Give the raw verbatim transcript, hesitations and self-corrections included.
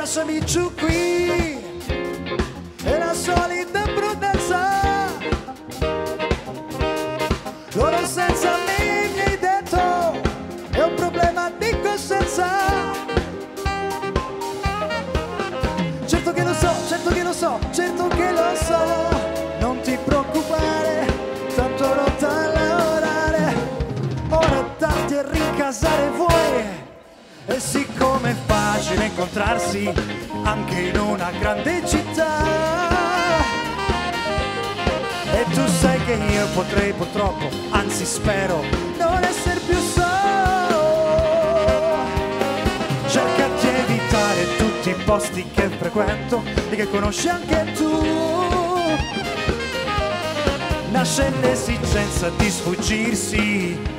lasciami giù qui, è la solita bruttezza. L'ora senza me mi hai detto, è un problema di coscienza. Certo che lo so, certo che lo so, certo che lo so. Non ti preoccupare, tanto rotta a lavorare. Ora darti a ricasare vuoi. E siccome è facile incontrarsi anche in una grande città, e tu sai che io potrei purtroppo, anzi spero, non essere più solo. Cerca di evitare tutti i posti che frequento e che conosci anche tu. Nasce l'esigenza di sfuggirsi